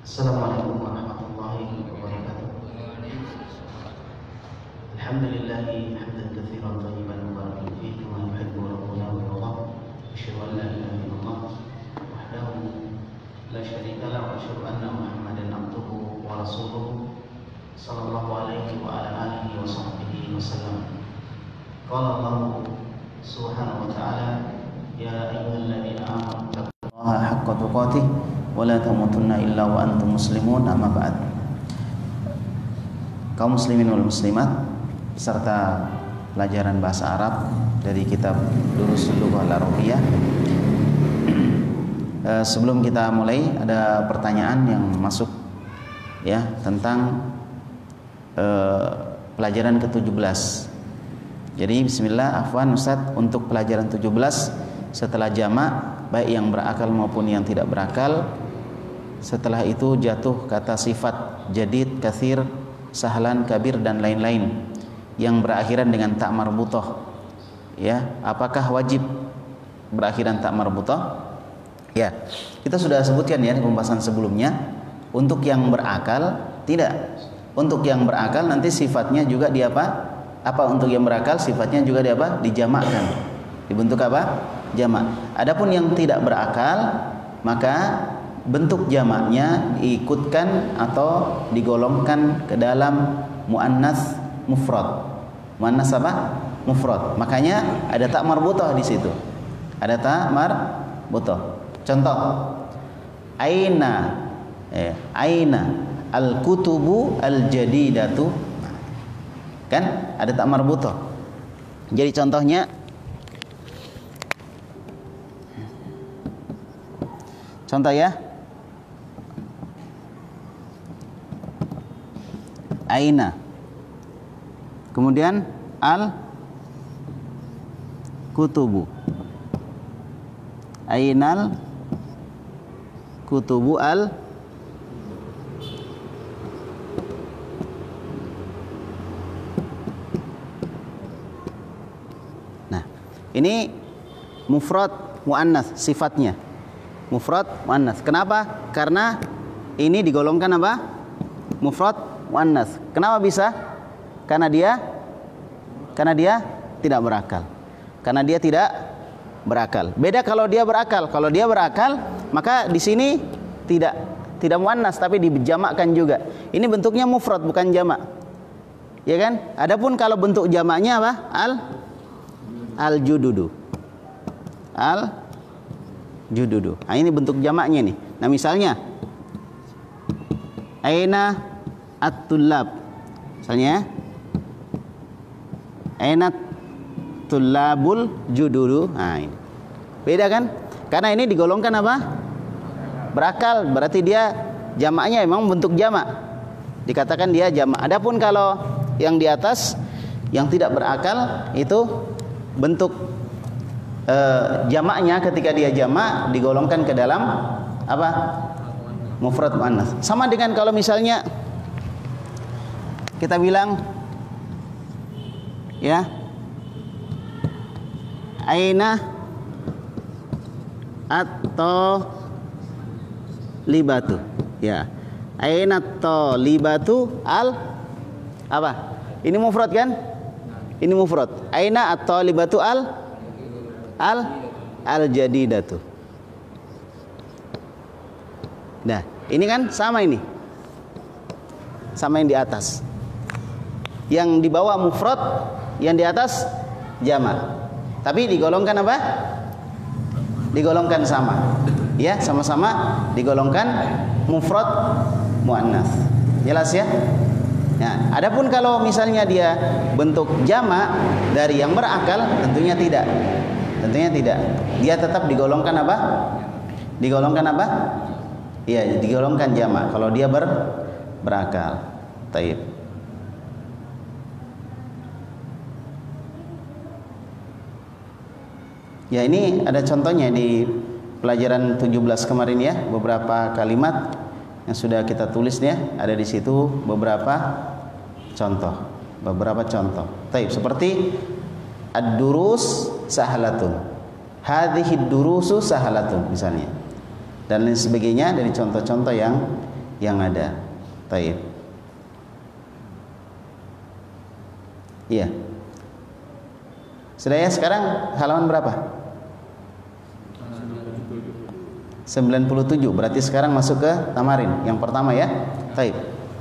Assalamualaikum warahmatullahi wabarakatuh. Alhamdulillahi hamdan katsiran thayyiban mubarakan fihi kama yuhibbu rabbuna wa yardah. Asyhadu an la ilaha illallah wahdahu la syarika lahu wa asyhadu anna Muhammadan abduhu wa rasuluhu sallallahu alaihi wa ala alihi wa sahbihi wasallam. Qala Allah subhanahu wa ta'ala, ya ayyuhalladzina amanu taqullaha haqqa tuqatih wa la tamutunna illa wa antum muslimun, amma ba'd. Kaum muslimin wal muslimat serta pelajaran bahasa Arab dari kitab Durusul Lughah Al-Arabiyyah. Sebelum kita mulai, ada pertanyaan yang masuk ya tentang pelajaran ke-17. Jadi bismillah, afwan Ustaz, untuk pelajaran 17 setelah jamak baik yang berakal maupun yang tidak berakal, setelah itu jatuh kata sifat jadid, katsir, sahlan, kabir dan lain-lain yang berakhiran dengan tak marbutah. Ya, apakah wajib berakhiran tak marbutah? Ya, kita sudah sebutkan ya di pembahasan sebelumnya. Untuk yang berakal tidak. Untuk yang berakal nanti sifatnya juga di apa? Apa untuk yang berakal sifatnya juga di apa? Dijamakkan. Dibentuk apa? Jamak. Adapun yang tidak berakal, maka bentuk jamaknya diikutkan atau digolongkan ke dalam muannas mufrad. Muannas apa? Mufrad. Makanya ada tak marbutah di situ. Ada tak marbutah. Contoh, aina al-kutubu al-jadidatu. Kan ada tak marbutah. Jadi contohnya, contoh ya, aina, kemudian al-kutubu, ainal kutubu al ini mufrad muannas sifatnya. Mufrad muannas. Kenapa? Karena ini digolongkan apa? Mufrad muannas. Kenapa bisa? Karena dia tidak berakal. Karena dia tidak berakal. Beda kalau dia berakal. Kalau dia berakal, maka di sini tidak muannas tapi dijamakkan juga. Ini bentuknya mufrad bukan jamak. Ya kan? Adapun kalau bentuk jamaknya apa? Al-jududu. Al-jududu. Nah, ini bentuk jamaknya nih. Nah, misalnya aina at-tullab. Misalnya aina tullabul jududu. Nah, ini. Beda kan? Karena ini digolongkan apa? Berakal. Berarti dia jamaknya memang bentuk jamak. Dikatakan dia jamak. Adapun kalau yang di atas yang tidak berakal itu bentuk jamaknya ketika dia jamak digolongkan ke dalam apa? Mufrad muannas. Sama dengan kalau misalnya kita bilang ya, aina atau libatu. Ya. Aina atau libatu al apa? Ini mufrad kan? Ini mufrad. Aina at-talibatu al-jadidatu. Nah, ini kan sama ini. Sama yang di atas. Yang di bawah mufrad, yang di atas jamak. Tapi digolongkan apa? Digolongkan sama. Ya, sama-sama digolongkan mufrad muannas. Jelas ya? Nah, adapun kalau misalnya dia bentuk jamak dari yang berakal, tentunya tidak. Tentunya tidak. Dia tetap digolongkan apa? Digolongkan apa? Iya, digolongkan jamak kalau dia berakal. Taib. Ya, ini ada contohnya di pelajaran 17 kemarin ya, beberapa kalimat yang sudah kita tulis ya, ada di situ beberapa contoh. Taib, seperti ad-durus sahlatun. Hadhihi ad-durusu sahlatun misalnya. Dan lain sebagainya dari contoh-contoh yang yang ada. Taib. Iya. Sudah ya, sekarang halaman berapa? 97. Berarti sekarang masuk ke Tamarin yang pertama ya. Taib.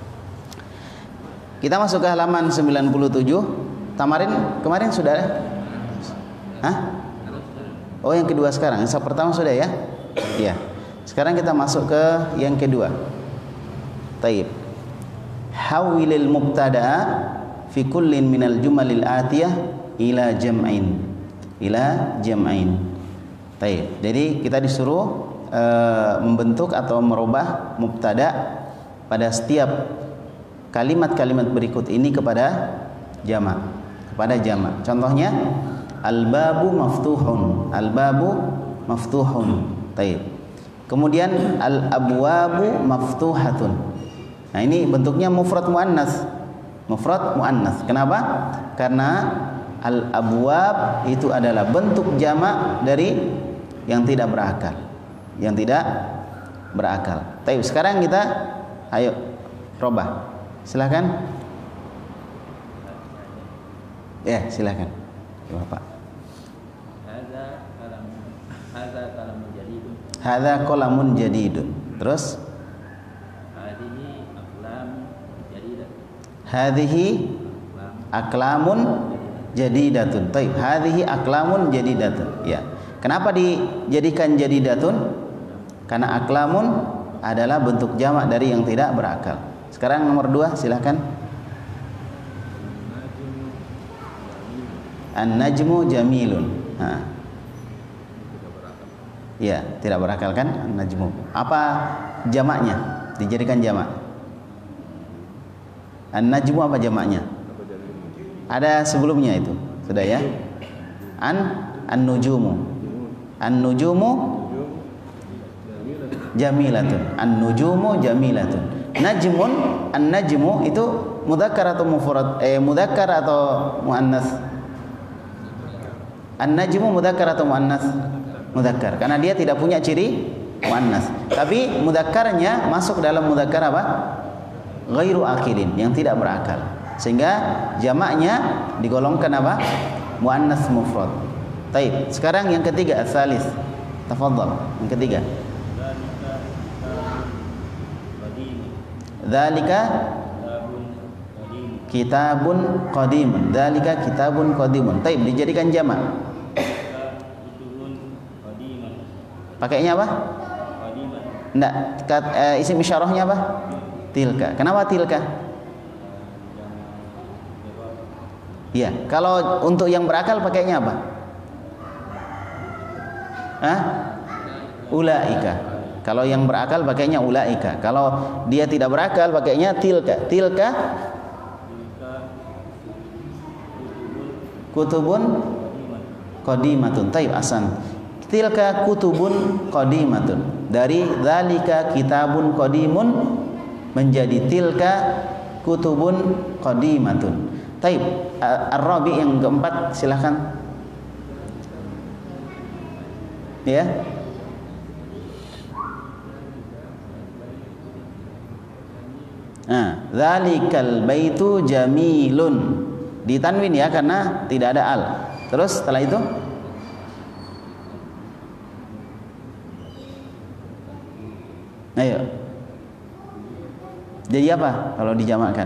Kita masuk ke halaman 97. Tamarin kemarin sudah ada? Hah? Oh, yang kedua sekarang. Yang pertama sudah ya? Iya. Sekarang kita masuk ke yang kedua. Taib. Hawilil mubtada'a fi kullin minal jumalil atiyah ila jam'in. Ila jam'in. Taib. Jadi kita disuruh membentuk atau merubah mubtada pada setiap kalimat-kalimat berikut ini kepada jamak. Kepada jamak. Contohnya al-babu maftuhun. Al-babu maftuhun. Taib. Kemudian al-abwabu maftuhatun. Nah, ini bentuknya mufrad muannas. Mufrad muannas. Kenapa? Karena al-abwab itu adalah bentuk jamak dari yang tidak berakal. Yang tidak berakal. Taib. Sekarang kita ayo robah. Silakan. Ya, silakan. Bapak. Hadza qalamun jadidun. Terus? Hadhihi aklamun jadidatun. Taib. Hadhihi aklamun jadidatun. Ya. Kenapa dijadikan jadidatun? Karena aklamun adalah bentuk jamak dari yang tidak berakal. Sekarang nomor 2, silakan. An-najmu jamilun. Ya, tidak berakal kan? An-najmu. Apa jamaknya? Dijadikan jamak. An-najmu apa jamaknya? Ada sebelumnya itu. Sudah ya? An-nujumu. An-nujumu jamilatun. An-nujumu jamilatun. Najmun, an-najmu itu mudzakkar atau mufrad? Mudzakkar atau muannas? An-najmu mudzakkar atau muannas? Mudzakkar. Karena dia tidak punya ciri muannas. Tapi mudzakkarnya masuk dalam mudzakkar apa? Ghairu akilin, yang tidak berakal. Sehingga jamaknya digolongkan apa? Muannas mufrad. Taib. Sekarang yang ketiga, as-salis. Tafadhal. Yang ketiga. Dzalika kitabun qadimun. Dzalika kitabun qadimun. Taib, dijadikan jamak. Pakainya apa? Enggak, isim isyarahnya apa? Tilka. Kenapa tilka? Iya, kalau untuk yang berakal pakainya apa? Ulaika. Kalau yang berakal pakainya ulaika. Kalau dia tidak berakal pakainya tilka. Tilka kutubun qadimatun. Taib, asan. Tilka kutubun qadimatun. Dari dzalika kitabun qadimun menjadi tilka kutubun qadimatun. Taib. Ar-rabi yang keempat, silakan. Ya. Dzalikal baitu jamilun. Ditanwin ya, karena tidak ada al. Terus setelah itu ayo. Jadi apa kalau dijamakkan?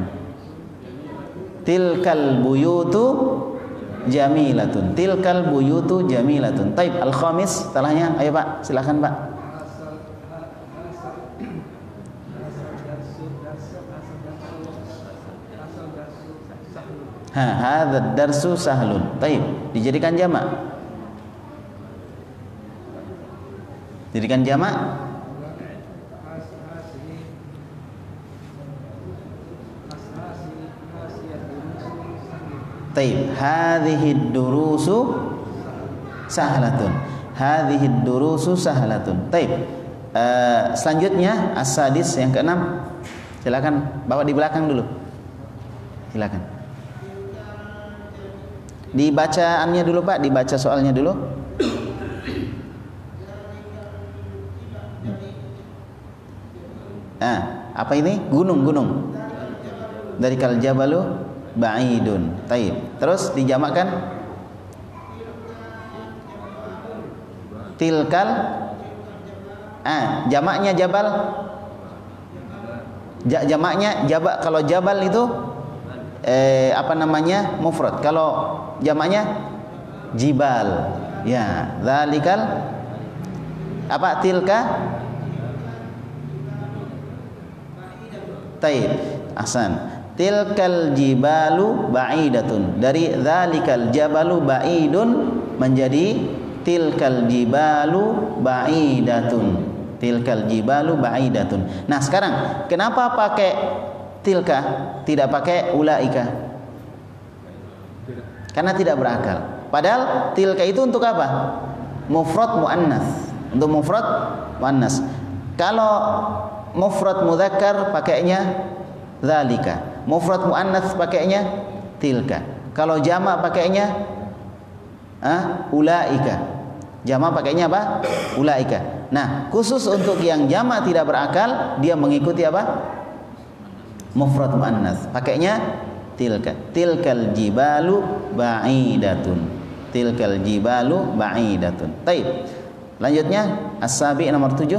Tilkal buyutu jamilatun. Tilkal buyutu jamilatun. Taib. Al-khamis setelahnya. Ayo Pak, silakan Pak. Hadzal darsu sahlun. Taib. Dijadikan jamak. Dijadikan jamak. Taib. Hadhihi durusu sahlatun. Hadhihi durusu sahlatun. Taib. Selanjutnya as-sadis yang keenam. Silakan bawa di belakang dulu. Silakan. Dibacaannya dulu Pak, dibaca soalnya dulu. Apa ini? Gunung. Dari kal jabalu ba'idun. Taib. Terus dijamakkan tilkal. Jamaknya jabal. Jamaknya jabal. Kalau jabal itu mufrad. Kalau jamaknya jibal. Ya, dzalikal tilka. Taib. Ahsan. Tilkal jibalu ba'idatun. Dari dzalikal jabalu ba'idun menjadi tilkal jibalu ba'idatun. Tilkal jibalu ba'idatun. Nah, sekarang kenapa pakai tilka, tidak pakai ulaika? Karena tidak berakal. Padahal tilka itu untuk apa? Mufrad muannas. Untuk mufrad muannas. Kalau mufrad mudzakkar pakainya dzalika. Mufrad muannas pakainya tilka. Kalau jamak pakainya ulaika. Jamak pakainya apa? Ulaika. Nah, khusus untuk yang jamak tidak berakal, dia mengikuti apa? Mufrad muannas. Pakainya tilka. Tilkal jibalu ba'idatun. Tilkal jibalu ba'idatun. Baik. Lanjutnya as-sabi nomor 7.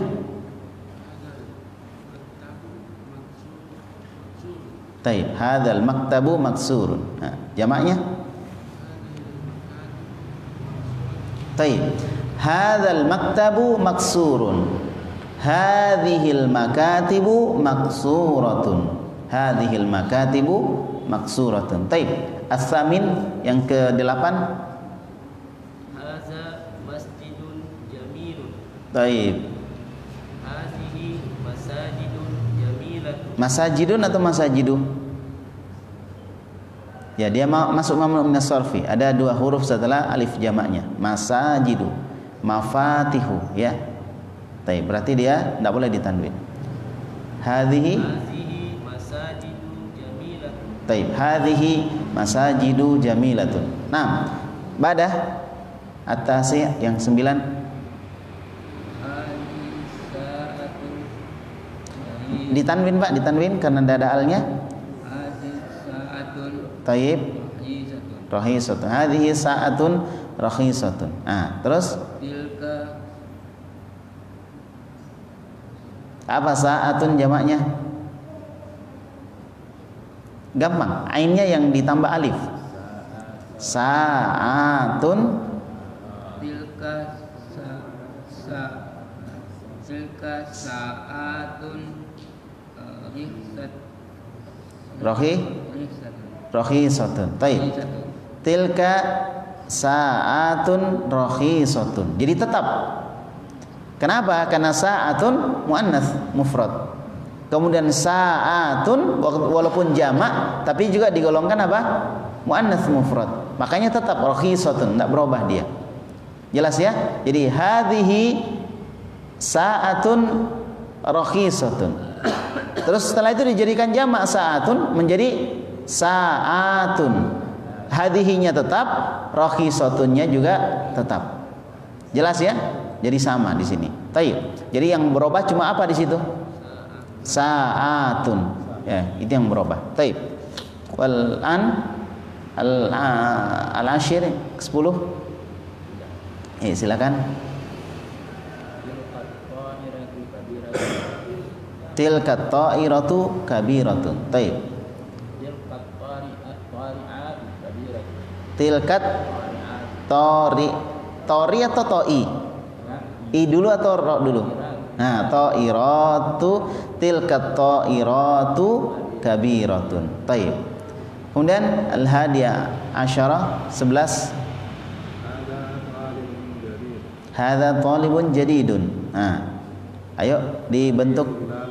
Baik, hadzal maktabu maksurun. Jamaknya? Baik. Hadzal maktabu maksurun. Hadhil makatibu maksuratun. Hadhil makatibu maksuratun. Baik. As-samin yang ke-8. Baik. Hadhihi masajidun jamilatun. Masajidun atau masajidu? Ya, dia masuk mamnu minas sarfi. Ada 2 huruf setelah alif jamaknya. Masajidu, mafatihu, ya. Baik, berarti dia tidak boleh ditanwin. Hadhihi masajidu jamilatun. Baik, hadhihi masajidu jamilatun. Nah, badah atasi yang 9. Ditanwin Pak, ditanwin karena tidak ada alnya. Taib. Rahisatun. Hadhihi sa'atun rahisatun. Terus Tilka. apa sa'atun jamaknya? Gampang, ainnya yang ditambah alif. Sa'atun. Tilka tilka sa'atun rahisatun. Taib. Tilka sa'atun rahisatun. Jadi tetap. Kenapa? Karena sa'atun muannats mufrad. Kemudian sa'atun walaupun jamak tapi juga digolongkan apa? Muannats mufrad. Makanya tetap rahisatun, enggak berubah dia. Jelas ya? Jadi hadhihi sa'atun rahisatun. Terus setelah itu dijadikan jamak sa'atun menjadi sa'atun. Hadhihinya tetap, rahisatunnya juga tetap. Jelas ya? Jadi sama di sini. Taib. Jadi yang berubah cuma apa di situ? Sa'atun. Ya, itu yang berubah. Taib. Wal an al-ashir 10. Silakan. Tilkat ta'iratu kabiratun. Taib. Tilkat tori atau to'i? I dulu atau ro dulu? Nah, ta'iratu. Tilkat ta'iratu kabiratun. Taib. Kemudian al-hadiyah asyarah 11. Hadza talibun jadidun. Ayo dibentuk.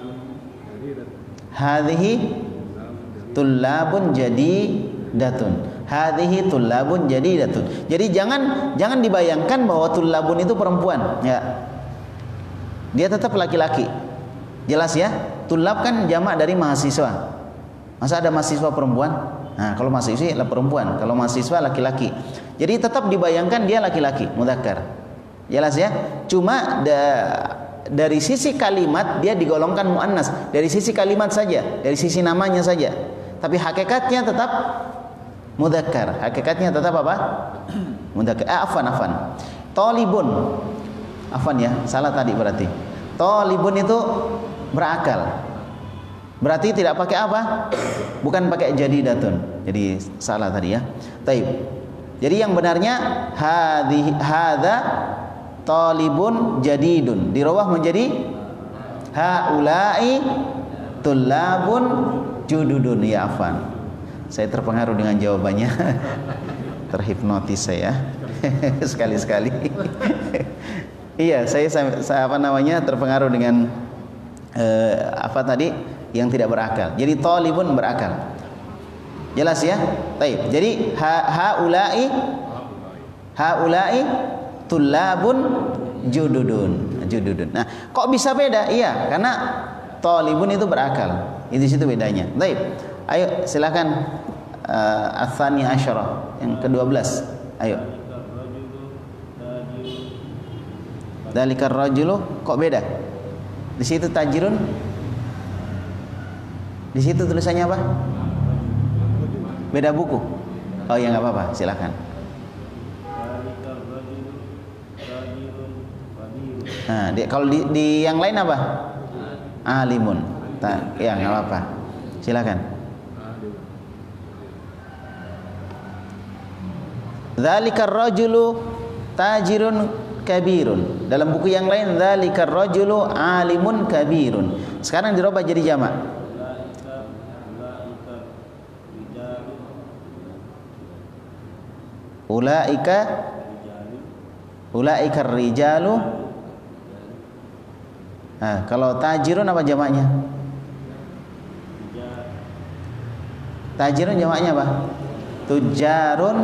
Hadhihi tullabun jadidatun. Hadhihi tullabun jadidatun. Jadi jangan dibayangkan bahwa tullabun itu perempuan, ya. Dia tetap laki-laki. Jelas ya? Tullab kan jamak dari mahasiswa. Masa ada mahasiswa perempuan? Nah, kalau mahasiswa adalah perempuan, kalau mahasiswa laki-laki. Jadi tetap dibayangkan dia laki-laki, mudzakkar. Jelas ya? Cuma dari sisi kalimat dia digolongkan muannas, dari sisi kalimat saja, dari sisi namanya saja. Tapi hakikatnya tetap mudzakkar. Hakikatnya tetap apa? Mudzakkar. Afwan. Talibun. Afwan ya, salah tadi berarti. Talibun itu berakal. Berarti tidak pakai apa? Bukan pakai jadidatun. Jadi salah tadi ya. Taib. Jadi yang benarnya hadza talibun jadidun. Dirubah menjadi haula'i tullabun jududun. Ya afwan. Saya terpengaruh dengan jawabannya. Terhipnotis saya. Sekali-sekali. Iya, saya terpengaruh dengan apa tadi yang tidak berakal. Jadi talibun berakal. Jelas ya? Baik. Jadi haula'i tullabun jududun. Nah, kok bisa beda? Iya, karena talibun itu berakal. Di situ bedanya. Baik. Ayo silakan ats-tsani asyara yang ke-12. Ayo. Dalikar rajulu kok beda? Di situ tajirun. Di situ tulisannya apa? Beda buku. Oh ya nggak apa-apa, silakan. Nah, kalau di yang lain apa? Alimun. Ya nggak apa-apa. Silakan. Dzalikar rajulu tajirun kabirun. Dalam buku yang lain dzalikar rajulu alimun kabirun. Sekarang dirubah jadi jamak. Ulaika rijalu. Nah, kalau tajirun apa jamaknya? Tajirun jamaknya apa? Tujarun.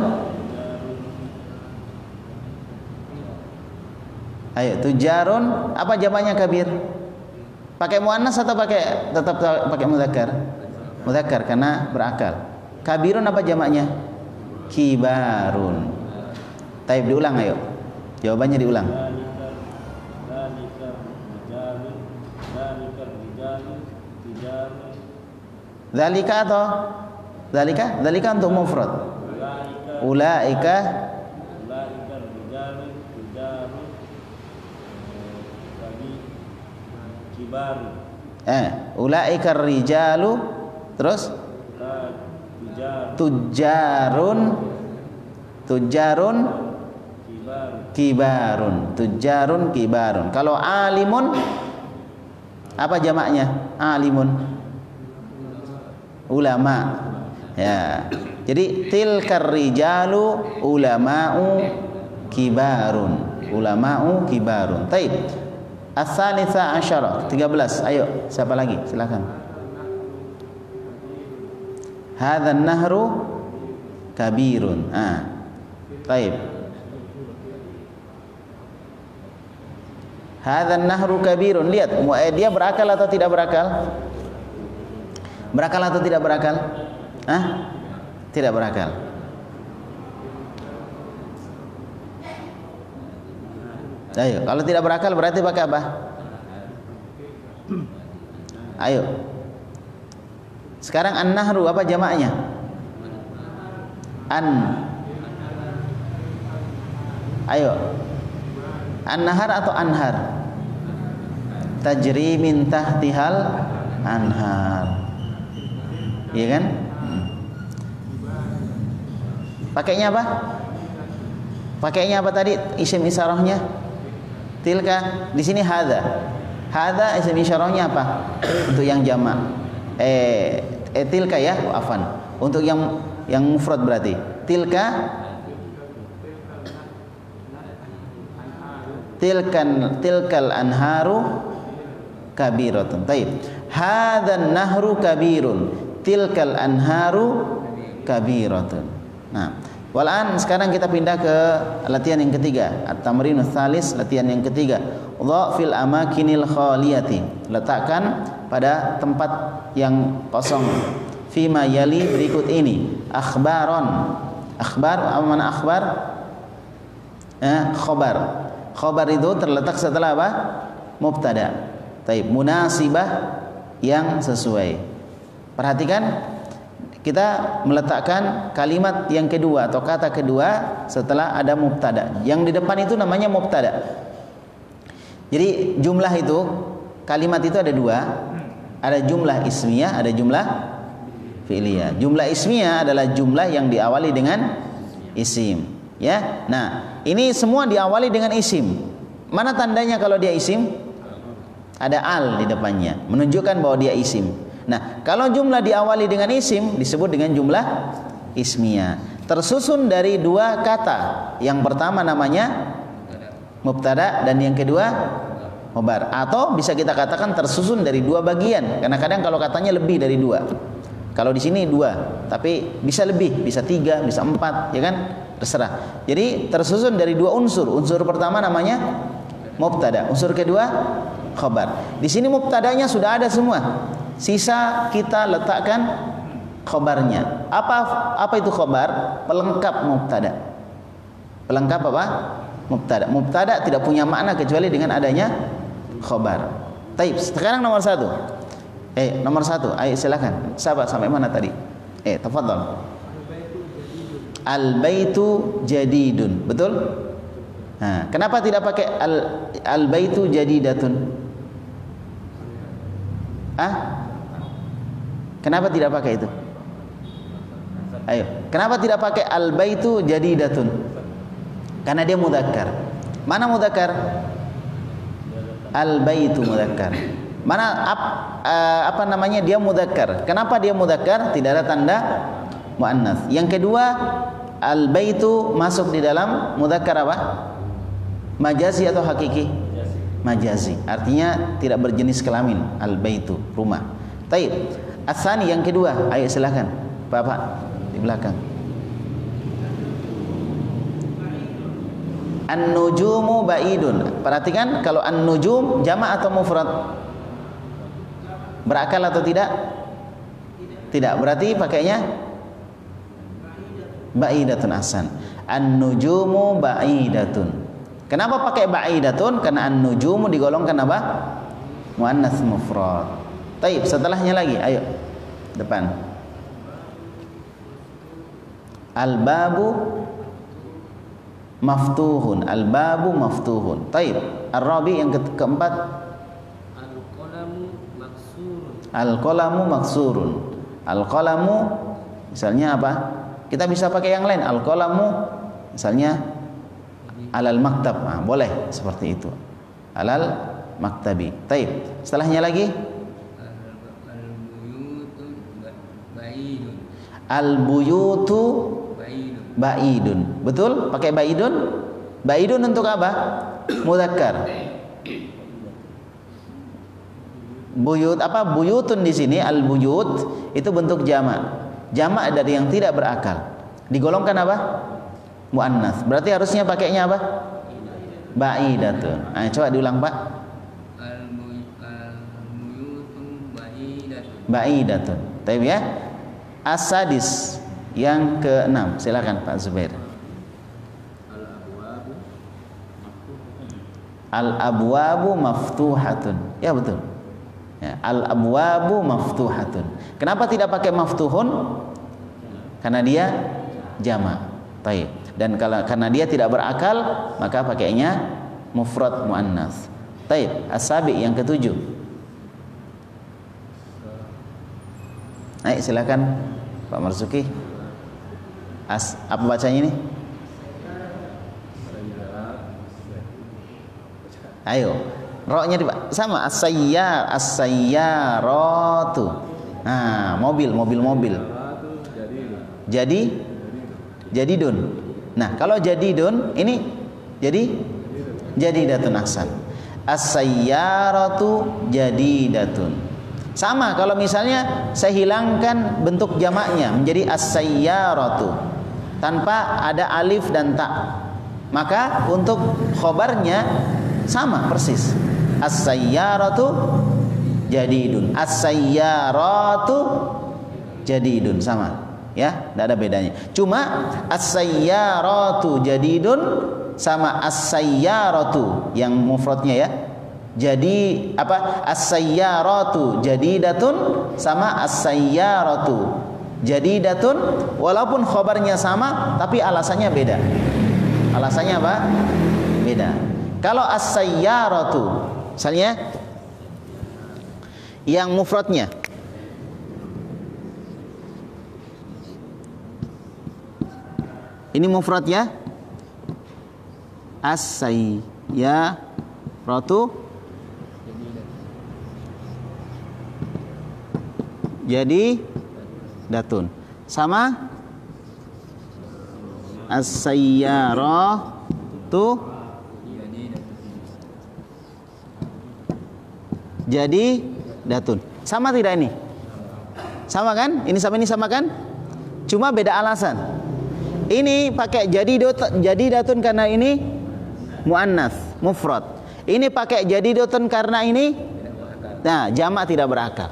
Ayo, tujarun apa jamaknya kabir? Pakai muannas atau tetap pakai mudzakkar? Mudzakkar karena berakal. Kabirun apa jamaknya? Kibarun. Taib diulang ayo. Jawabannya diulang. Dzalika atau dzalika untuk mufrad. Ulaika ulaika rijalu terus tujarun kibarun. Kalau alimun apa jamaknya? Alimun ulama. Ya. Jadi tilkar rijalu ulama'u kibarun. Taib. Ats-tsanitsa asyara 13. Ayo, siapa lagi? Silakan. Hadzan nahru kabirun. Taib. Hadzan nahru kabirun. Lihat, dia berakal atau tidak berakal? Berakal atau tidak berakal? Tidak berakal. Ayo, kalau tidak berakal berarti pakai apa? Ayo. Sekarang an-nahru apa jamaknya? Ayo. An-nahar atau anhar? Tajri min tahtihal anhar. Iya kan? Pakainya apa? Pakainya apa tadi? Isim isyarahnya? Tilka. Di sini hadza. Hadza isim isyarahnya apa? Untuk yang jamak. Tilka ya, afan. Untuk yang mufrad berarti tilkal anharu kabiratun. Taib. Hadzan nahru kabirun. Tilkal anharu kabiratun. Nah, walan sekarang kita pindah ke latihan yang ketiga. At-tamrinus tsalis, latihan yang ketiga. Dha fil amakinil khaliyati. Letakkan pada tempat yang kosong. Fima yali berikut ini. Akhbaron. Akhbar apa mana akhbar? Khobar. Khobar itu terletak setelah apa? mubtada. Taib, munasibah yang sesuai. Perhatikan, kita meletakkan kalimat yang kedua atau kata kedua setelah ada mubtada. Yang di depan itu namanya mubtada. Jadi jumlah itu, kalimat itu ada dua. Ada jumlah ismiyah, ada jumlah fi'liyah. Jumlah ismiyah adalah jumlah yang diawali dengan isim, ya. Nah, ini semua diawali dengan isim. Mana tandanya kalau dia isim? Ada al di depannya, menunjukkan bahwa dia isim. Nah, kalau jumlah diawali dengan isim disebut dengan jumlah ismiyah. Tersusun dari dua kata. Yang pertama namanya mubtada dan yang kedua khobar. Atau bisa kita katakan tersusun dari dua bagian. Karena kadang kalau katanya lebih dari dua. Kalau di sini dua, tapi bisa lebih, bisa tiga, bisa empat, ya kan? Terserah. Jadi tersusun dari dua unsur. Unsur pertama namanya mubtada. Unsur kedua khobar. Di sini mubtadanya sudah ada semua. Sisa kita letakkan khobarnya. Apa itu khobar? Pelengkap mubtada. Pelengkap apa? Mubtada. Mubtada tidak punya makna kecuali dengan adanya khobar. Taib. Sekarang nomor satu. Nomor satu. Ayo silakan. Sahabat sampai mana tadi? Tafadhol. Al-baitu jadidun. Betul? Nah, kenapa tidak pakai al-baitu jadidatun? Kenapa tidak pakai itu? Ayo, kenapa tidak pakai al-baitu jadidatun? Karena dia mudzakkar. Mana mudzakkar? Al-baitu mudzakkar. Mana apa namanya? Dia mudzakkar. Kenapa dia mudzakkar? Tidak ada tanda muannats. Yang kedua, al-baitu masuk di dalam mudzakkar apa? Majazi atau hakiki? Majazi. Artinya tidak berjenis kelamin. Al-baitu, rumah. Taib. Ats-tsani yang kedua. Ayo silakan. Bapak di belakang. An-nujumu ba'idun. Perhatikan kalau an-nujum jamak atau mufrad? Berakal atau tidak? Tidak. Berarti pakainya ba'idatun. Ahsan. An-nujumu ba'idatun. Kenapa pakai ba'idatun? Karena an-nujumu digolongkan apa? Muannats mufrad. Taib, setelahnya lagi, ayo depan. Al-babu maftuhun. Al-babu maftuhun. Taib. Ar-rabi yang keempat. Al-qalamu maksurun. Al-qalamu maksurun. Al-qalamu misalnya apa? Kita bisa pakai yang lain. Al-qalamu misalnya alal maktab. Boleh seperti itu. Alal maktabi. Taib. Setelahnya lagi. Al-buyutu ba'idun. Betul? Pakai ba'idun? Ba'idun untuk apa? Mudzakkar. Buyut apa? Buyutun di sini al-buyut itu bentuk jamak. Jamak dari yang tidak berakal. Digolongkan apa? Muannats. Berarti harusnya pakainya apa? Ba'idatun. Coba diulang, Pak. Al-buyutun ba'idatun. Ba'idatun. Taib ya? As-sadis yang ke-6. Silakan Pak Zubair. Al-abwabu maftuhatun. Ya betul. Ya, al-abwabu maftuhatun. Kenapa tidak pakai maftuhun? Karena dia jamak. Taib. Dan karena dia tidak berakal, maka pakainya mufrad muannats. Taib. As-sabi yang ke-7. Ayo silakan Pak Marzuki. Apa bacanya ini? Ayo. Roknya sama as-sayyaratu. Nah, mobil. Jadidun. Nah, kalau jadidun ini jadidatun. Ahsan. As-sayyaratu jadidatun. Sama kalau misalnya saya hilangkan bentuk jamaknya menjadi as-sayyaratu tanpa ada alif dan ta, maka untuk khobarnya sama persis. As-sayyaratu jadidun. As-sayyaratu jadidun, sama. Ya, tidak ada bedanya. Cuma as-sayyaratu jadidun sama as-sayyaratu yang mufradnya ya. Jadi apa? As-sayyaratu jadidatun sama as-sayyaratu jadidatun, walaupun khabarnya sama tapi alasannya beda. Alasannya apa? Beda. Kalau as-sayyaratu, misalnya yang mufradnya ini mufrad ya, as-sayyaratu jadi datun sama as-sayyaratu jadi datun. Sama tidak ini? Sama kan? Ini sama, ini sama kan? Cuma beda alasan. Ini pakai jadi datun karena ini muannas mufrad. Ini pakai jadi datun karena ini jamak tidak berakal.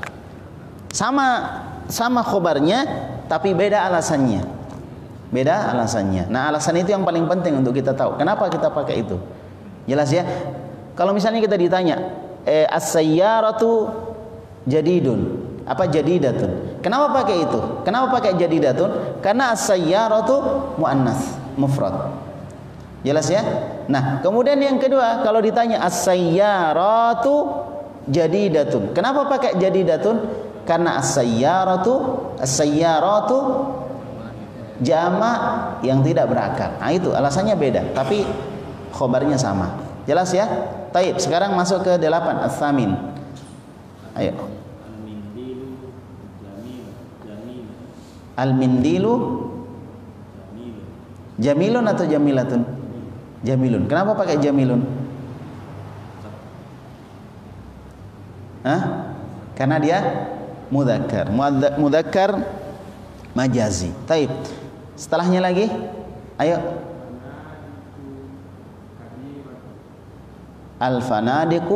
Sama khobarnya tapi beda alasannya. Beda alasannya. Nah, alasan itu yang paling penting untuk kita tahu. Kenapa kita pakai itu? Jelas ya? Kalau misalnya kita ditanya, as-sayyaratu jadidun, apa jadidatun? Kenapa pakai itu? Kenapa pakai jadidatun? Karena as-sayyaratu muannas mufrad. Jelas ya? Nah, kemudian yang kedua, kalau ditanya as-sayyaratu jadidatun, kenapa pakai jadidatun? Karena as-sayyaratu jamak yang tidak berakal. Nah, itu alasannya beda, tapi khobarnya sama. Jelas ya? Taib. Sekarang masuk ke 8 as-samin. Ayo. Al-mindilu jamilun atau jamilatun? Jamilun. Kenapa pakai jamilun? Hah? Karena dia mudzakkar. Mudzakkar majazi. Taib. Setelahnya lagi, ayo. Al-fanadiqu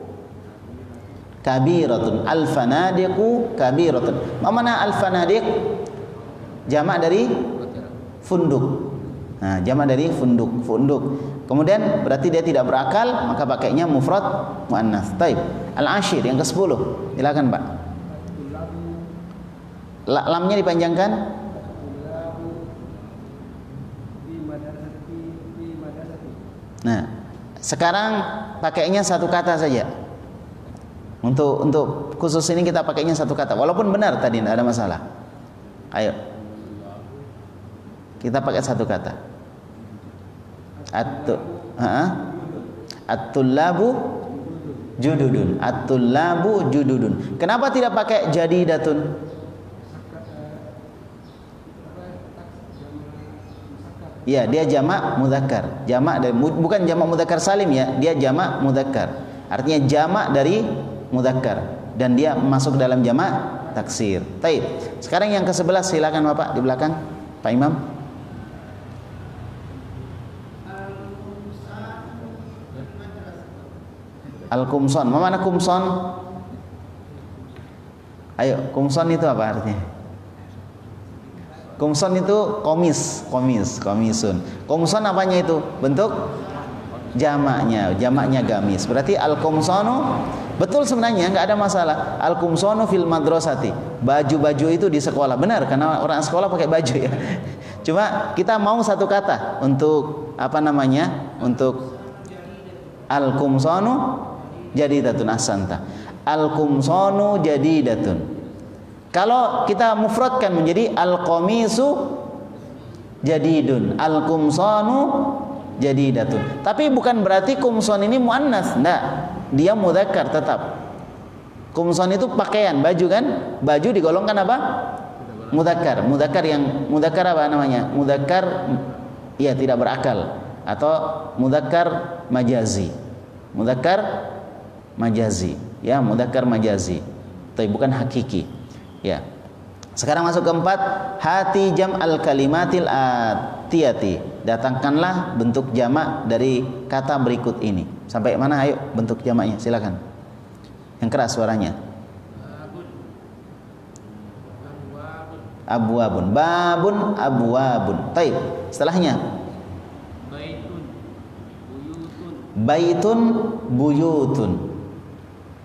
kabiratun. Al-fanadiqu kabiratun. Mana al-fanadiq? Jamak dari funduk. Nah, jamak dari funduk. Kemudian berarti dia tidak berakal, maka pakainya mufrad muannas. Taib. Al-ashir yang ke-10. Silakan, Pak. Lamnya dipanjangkan. Nah, sekarang pakainya satu kata saja. Untuk khusus ini kita pakainya satu kata. Walaupun benar tadi tidak ada masalah. Ayo. Kita pakai satu kata. At-tullabu jududun. At-tullabu jududun. Kenapa tidak pakai jadidatun? Ya, dia jamak mudzakkar. Jamak dari, bukan jamak mudzakkar salim ya, dia jamak mudzakkar. Artinya jamak dari mudzakkar dan dia masuk dalam jamak taksir. Taib. Sekarang yang ke-11, silakan Bapak di belakang, Pak Imam. Al-kumson. Mana kumson? Ayo, kumson itu apa artinya? Kumson itu komisun. Kumson apanya itu? Bentuk jamaknya gamis. Berarti al-kumsonu betul sebenarnya, nggak ada masalah. Al-kumsonu fil madrasati. Baju-baju itu di sekolah. Benar, karena orang sekolah pakai baju ya. Cuma kita mau satu kata untuk apa namanya? Untuk al-kumsonu jadidatun ahsanta. Al-kumsonu jadidatun. Kalau kita mufradkan menjadi al-qamisu jadidun, al-kumsanu jadidatun. Tapi bukan berarti kumson ini muannas, enggak. Dia mudzakkar tetap. Kumson itu pakaian, baju kan? Baju digolongkan apa? Mudzakkar. Mudzakkar apa namanya? Mudzakkar ya tidak berakal atau mudzakkar majazi. Mudzakkar majazi, ya, mudzakkar majazi. Tapi bukan hakiki. Ya. Sekarang masuk ke 4, hati jam al kalimatil atiyati. Datangkanlah bentuk jamak dari kata berikut ini. Sampai mana ayo bentuk jamaknya? Silakan. Yang keras suaranya. Abwabun. Babun abwabun. Taib. Setelahnya. Baitun buyutun.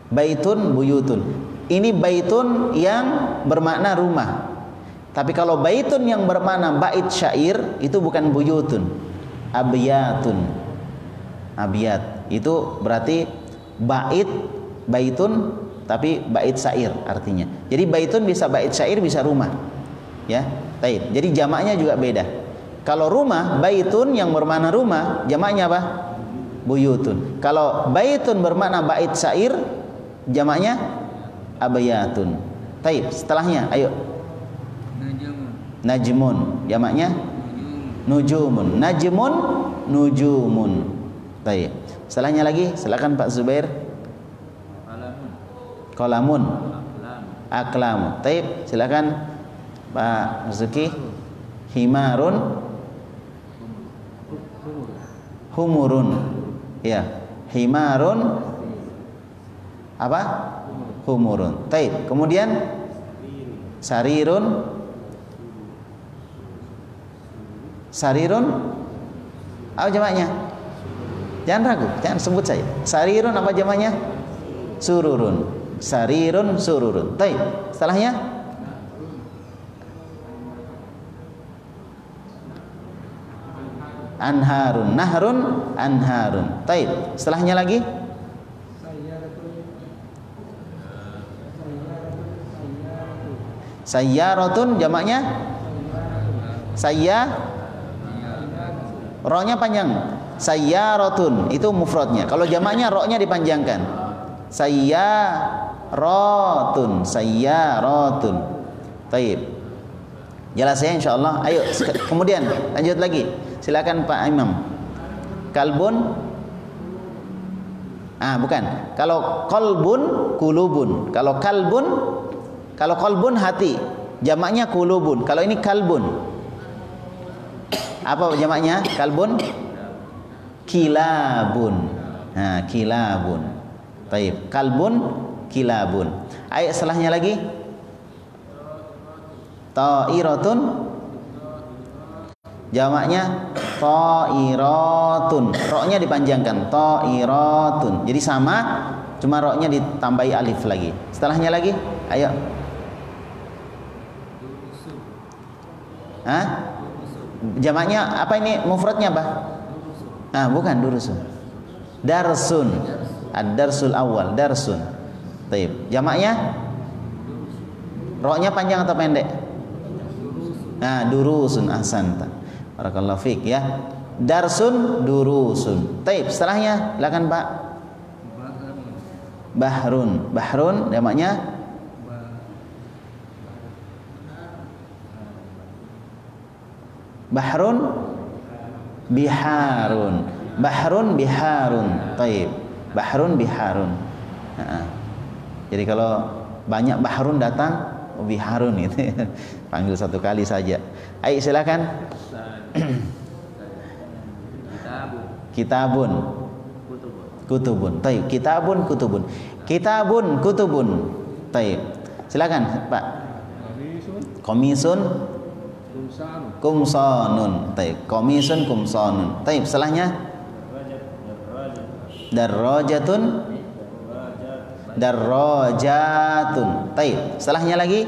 Baitun, buyutun. Ini baitun yang bermakna rumah. Tapi kalau baitun yang bermakna bait syair itu bukan buyutun, abyatun. Abyat itu berarti baitun tapi bait syair artinya. Jadi baitun bisa bait syair, bisa rumah. Ya, baik. Jadi jamaknya juga beda. Kalau rumah, baitun yang bermakna rumah, jamaknya apa? Buyutun. Kalau baitun bermakna bait syair, jamaknya abyatun. Baik, setelahnya ayo. Najmun, jamaknya nujumun. Najmun, nujumun. Baik. Setelahnya lagi, silakan Pak Zubair. Qalamun. Aqlam. Baik, silakan Pak Zuki. Himarun. Humurun. Ya, himarun apa? Humurun. Baik. Kemudian sarirun. Sarirun apa jamaknya? Jangan ragu, jangan sebut saya. Sarirun apa jamaknya? Sururun. Sarirun, sururun. Baik. Setelahnya anharun, nahrun, anharun. Baik. Setelahnya lagi sayyaratun, jamaknya ro-nya panjang. Sayyaratun itu mufradnya. Kalau jamaknya ro-nya dipanjangkan. Sayyaratun, sayyaratun. Baik. Jelas ya insyaallah. Ayo kemudian lanjut lagi. Silakan Pak Imam. Kalbun. Bukan. Kalau qalbun, kulubun. Kalau qalbun hati. Jamaknya kulubun. Kalau ini kalbun. Apa jamaknya? Kalbun? Kilabun. Kilabun. Baik. Kalbun, kilabun. Ayo setelahnya lagi. Ta'iratun. Jamaknya ta'iratun. Ro-nya dipanjangkan. Ta'iratun. Jadi sama, cuma ro-nya ditambahi alif lagi. Setelahnya lagi. Ayo. Jamaknya apa ini? Mufradnya apa? Bukan durusun. Darsun. Ad-darsul awal, darsun. Baik. Jamaknya ro-nya panjang atau pendek? Durusun. Ahsanta. Barakallahu fiik ya. Darsun, durusun. Baik, setelahnya silakan Pak. Bahrun. Bahrun jamaknya bahrun, biharun. Bahrun, biharun. Baik. Bahrun, biharun. Jadi kalau banyak bahrun datang, biharun itu panggil satu kali saja. Ayo silakan. Kitabun. Kutubun. Baik. Kitabun, kutubun. Kitabun, kutubun. Baik. Silakan Pak. Komisun, kumsanun. Baik. Komisun, kumsanun. Baik. Setelahnya darrajatun, darrajatun. Baik. Setelahnya lagi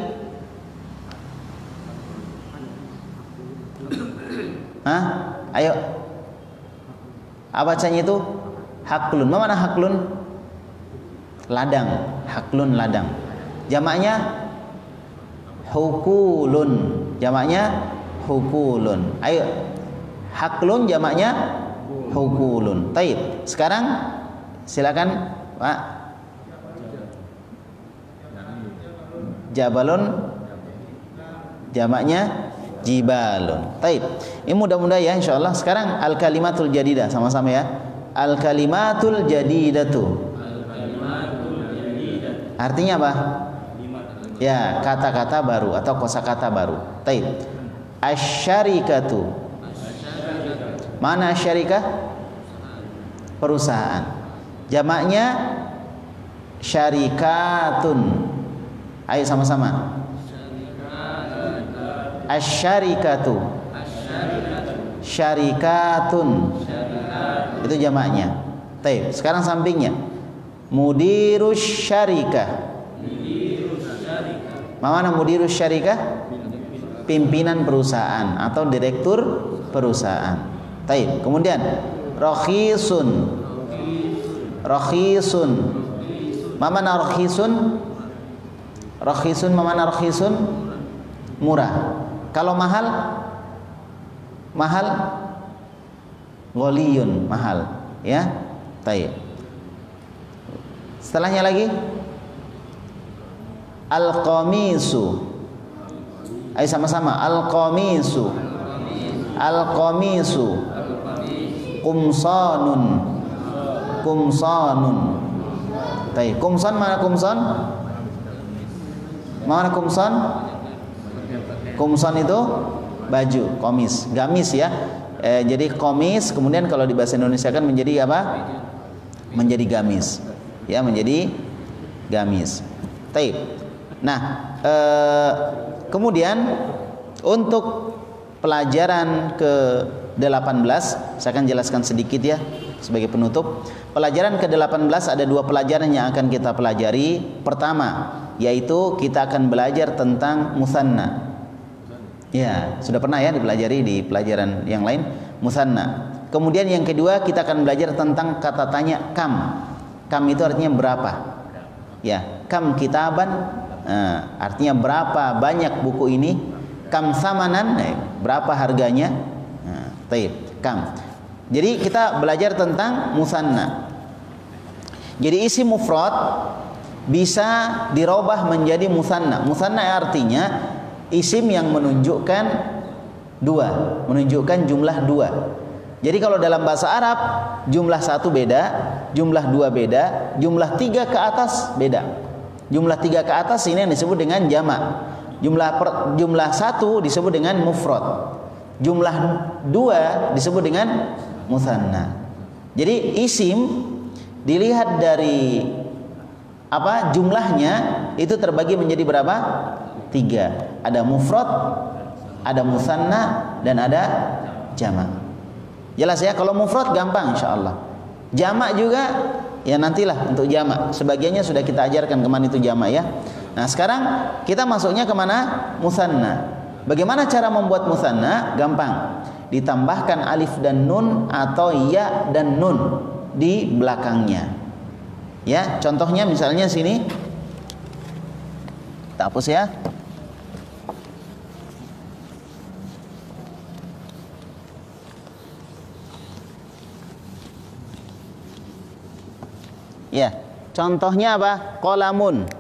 ayo. Apa bacanya itu? Haklun. Mana haklun? Ladang. Haklun, ladang. Jamaknya hukulun. Jamaknya hukulun. Ayo. Haklun jamaknya hukulun. Baik. Sekarang silakan Pak. Jabalun jamaknya jibalun. Baik. Ini mudah-mudahan ya insyaallah. Sekarang al-kalimatul jadidah sama-sama ya. Al-kalimatul jadidatu. Artinya apa? Ya, kata-kata baru atau kosakata baru. Baik. Asy-syarikatu. Mana syarikah? Perusahaan. Jamaknya syarikatun. Ayo sama-sama. Asy-syarikatu. Syarikatun. Itu jamaknya. Baik, sekarang sampingnya. Mudirus syarikah. Mana mudirus syarikah? Pimpinan perusahaan atau direktur perusahaan. Taib. Kemudian rakhisun. Rakhisun. Mana rakhisun? Rakhisun mana rakhisun? Murah. Kalau mahal? Mahal? Ghaliyun, mahal. Ya. Taib. Setelahnya lagi al-qamisu. Ayo sama-sama al-qamisu. Al-qamisu. Kumsanun. Kumsanun. Baik, kumsan mana kumsan? Mana kumsan? Kumsan itu baju, komis, gamis ya. Jadi komis, kemudian kalau di bahasa Indonesia kan menjadi apa? Menjadi gamis. Ya, menjadi gamis. Baik. Nah, kemudian untuk pelajaran ke-18 saya akan jelaskan sedikit ya sebagai penutup. Pelajaran ke-18 ada dua pelajaran yang akan kita pelajari. Pertama, yaitu kita akan belajar tentang musanna. Ya, sudah pernah ya dipelajari di pelajaran yang lain, musanna. Kemudian yang kedua kita akan belajar tentang kata tanya kam. Kam itu artinya berapa? Ya, kam kitaban, artinya berapa banyak buku ini. Kam samanan, berapa harganya. Taib, kam. Jadi kita belajar tentang musanna. Jadi isim mufrad bisa dirubah menjadi musanna. Musanna artinya isim yang menunjukkan dua, menunjukkan jumlah dua. Jadi kalau dalam bahasa Arab jumlah satu beda, jumlah dua beda, jumlah tiga ke atas beda. Jumlah tiga ke atas ini yang disebut dengan jamak. Jumlah satu disebut dengan mufrad. Jumlah dua disebut dengan musanna. Jadi isim dilihat dari apa jumlahnya itu terbagi menjadi berapa? Tiga. Ada mufrad, ada musanna, dan ada jamak. Jelas ya, kalau mufrad gampang insyaallah. Jamak juga ya nantilah untuk jamak. Sebagiannya sudah kita ajarkan kemana itu jamak ya. Nah sekarang kita masuknya kemana? Musanna. Bagaimana cara membuat musanna? Gampang. Ditambahkan alif dan nun atau ya dan nun di belakangnya. Ya, contohnya misalnya sini. Kita hapus ya. Ya, contohnya apa? Qalamun.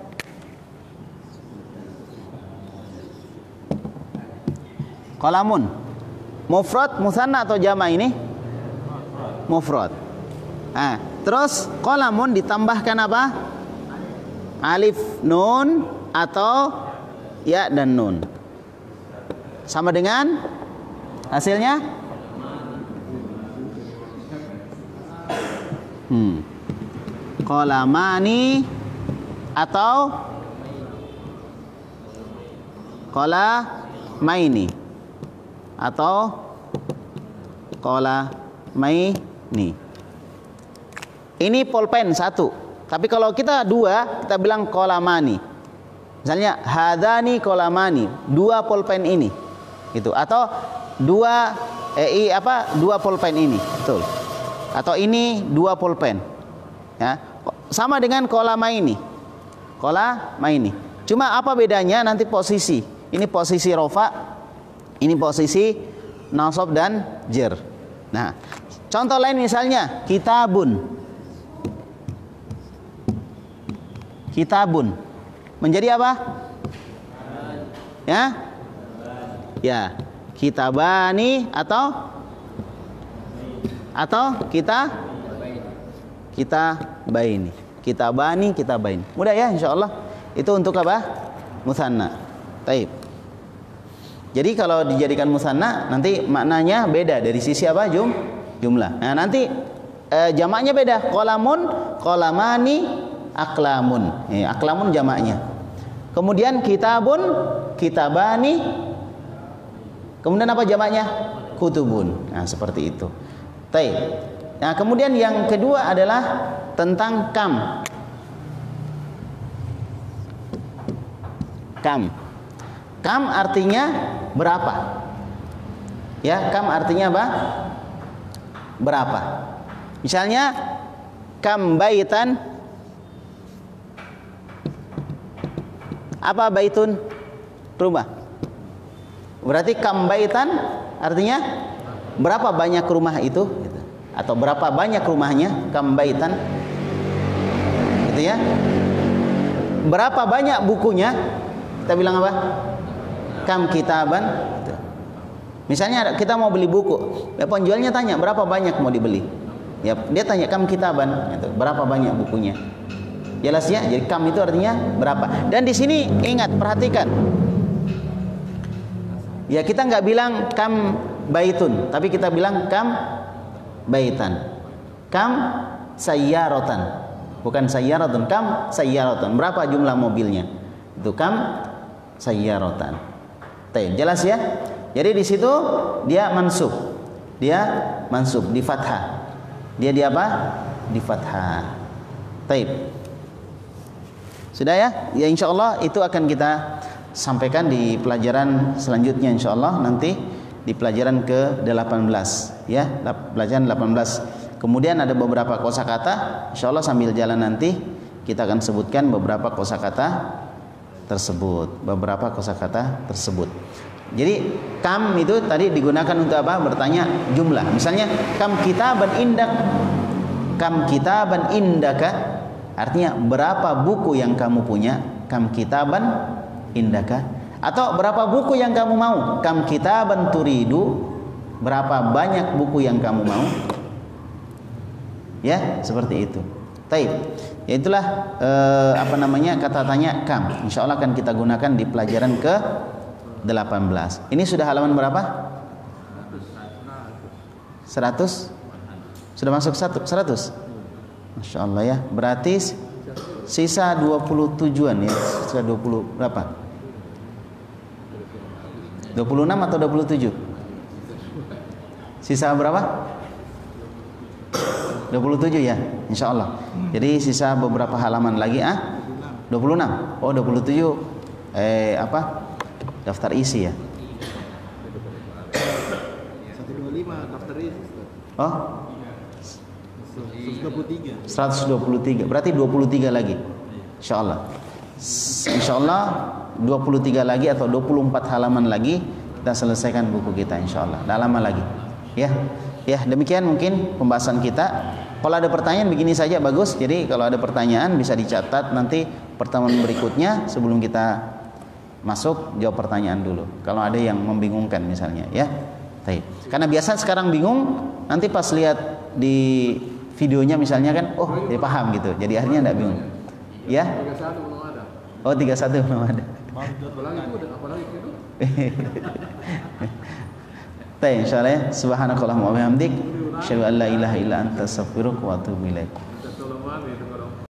Qalamun. Mufrad, musanna atau jama' ini? Mufrad. Nah, terus qalamun ditambahkan apa? Alif, nun atau ya dan nun. Sama dengan hasilnya? Qalamani atau qalamaini atau qalamaini. Ini pulpen satu. Tapi kalau kita dua, kita bilang qalamani. Misalnya hadani qalamani, dua pulpen ini. Gitu. Atau dua pulpen ini. Betul. Atau ini dua pulpen. Ya. Sama dengan qalamaini. Qalamaini. Cuma apa bedanya nanti posisi. Ini posisi rofa, ini posisi nasab dan jer. Nah, contoh lain misalnya kitabun. Kitabun menjadi apa? Ya? Ya, kitabani atau kitabaini. Kitabani, kitabaini. Mudah ya insyaallah. Itu untuk apa? Musanna. Taib. Jadi kalau dijadikan musanna nanti maknanya beda dari sisi apa? Jumlah. Nah, nanti jamaknya beda. Qalamun, qalamani, aqlamun. Aqlamun jamaknya. Kemudian kitabun, kitabani. Kemudian apa jamaknya? Kutubun. Nah, seperti itu. Taib. Nah, kemudian yang kedua adalah tentang kam. Kam. Kam artinya berapa? Ya, kam artinya apa? Berapa? Misalnya kam baitan. Apa baitun? Rumah. Berarti kam baitan artinya berapa banyak rumah itu? Gitu. Atau berapa banyak rumahnya? Kam baitan. Gitu ya. Berapa banyak bukunya? Kita bilang apa? Kam kitaban. Gitu. Misalnya kita mau beli buku, penjualnya tanya berapa banyak mau dibeli. Ya, dia tanya kam kitaban, gitu. Berapa banyak bukunya? Jelas ya? Jadi kam itu artinya berapa. Dan di sini ingat, perhatikan. Ya, kita nggak bilang kam baitun, tapi kita bilang kam baitan. Kam sayyaratan. Bukan sayyaratan, kam sayyaratan. Berapa jumlah mobilnya? Itu kam sayyaratan. Jelas ya? Jadi di situ dia mansub. Dia mansub di fathah. Dia di apa? Di fathah. Taib. Sudah ya? Ya insyaallah itu akan kita sampaikan di pelajaran selanjutnya insyaallah nanti di pelajaran ke-18 ya, pelajaran 18. Kemudian ada beberapa kosakata, insyaallah sambil jalan nanti kita akan sebutkan beberapa kosakata tersebut, Jadi kam itu tadi digunakan untuk apa? Bertanya jumlah. Misalnya kam kitaban indak. Kam kitaban indaka artinya berapa buku yang kamu punya? Kam kitaban indaka. Atau berapa buku yang kamu mau? Kam kitaban turidu. Berapa banyak buku yang kamu mau? Ya, seperti itu. Taib. Ya itulah kata tanya kam. Insyaallah akan kita gunakan di pelajaran ke-18. Ini sudah halaman berapa? 100? Sudah masuk 100? Masya Allah ya. Berarti sisa 27-an ya. Sisa 20 berapa? 26 atau 27? Sisa berapa? 27 ya, insya Allah. Jadi sisa beberapa halaman lagi 26. Oh 27 daftar isi ya. 125 daftar isi. Oh 123. Berarti 23 lagi. Insya Allah. Insya Allah 23 lagi atau 24 halaman lagi kita selesaikan buku kita insya Allah. Dah lama lagi. Ya, demikian mungkin pembahasan kita. Kalau ada pertanyaan begini saja bagus. Jadi kalau ada pertanyaan bisa dicatat nanti pertemuan berikutnya sebelum kita masuk jawab pertanyaan dulu. Kalau ada yang membingungkan misalnya ya. Karena biasa sekarang bingung nanti pas lihat di videonya misalnya kan dia paham gitu. Jadi akhirnya enggak bingung. Ya? 31 belum ada. Oh 31 belum ada. Apalagi itu apalagi itu. Insyaallah ya. Subhanakallahumma wa bihamdik asyhadu an la ilaha illa anta astaghfiruka wa atubu ilaik.